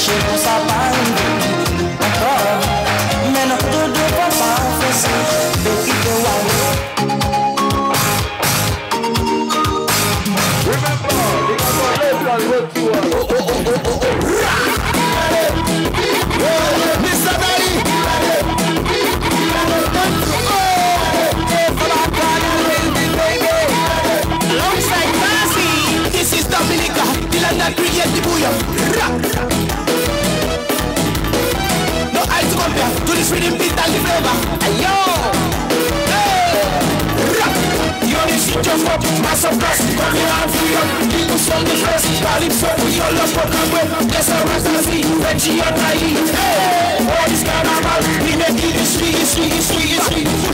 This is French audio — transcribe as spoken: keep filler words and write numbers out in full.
chercher pour sa part. D'accord, mais non, tout ne va pas faire ça. Donc, il te voit. Mister Daddy, alongside Marcy, this is Dominica, Dylan that create the bouillon. No I to compare to this rhythm beat and the flavor. Ayo, you only shit your fuck, mass of gas, come here and free up. People sold the first, Calypso, we all up for Conway. Yes, I was the sea, Reggie and Riley. Hey, all this carnival, we make it sweet, sweet, sweet, sweet.